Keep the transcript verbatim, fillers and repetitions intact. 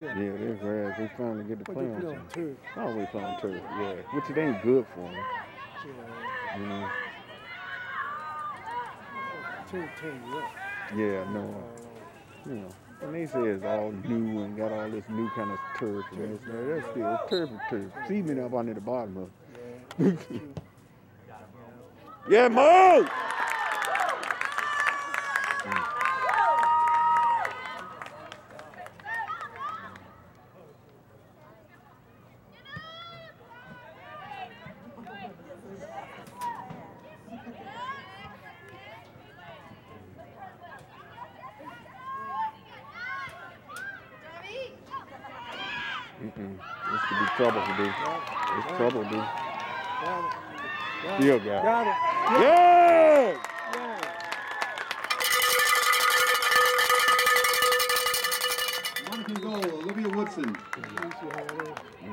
Yeah, they're grass. They finally get to But play they on play on something. turf. Always play on turf, yeah. Which it ain't good for them, Yeah. you know. Turf tear you up. Yeah, You no, fall off. you know. And they say it's all new and got all this new kind of turf and Turf, this. yeah, That's yeah. still turf is turf. Turf, Cement yeah. up under the bottom of Yeah, it. that's true. Yeah, Mo! Mm-mm. This could be trouble for D. It's Got trouble, it. D. Got it. Got Still it. got it. Got it. Yeah! Yeah. Monica goal, Olivia Woodson. At least you had it.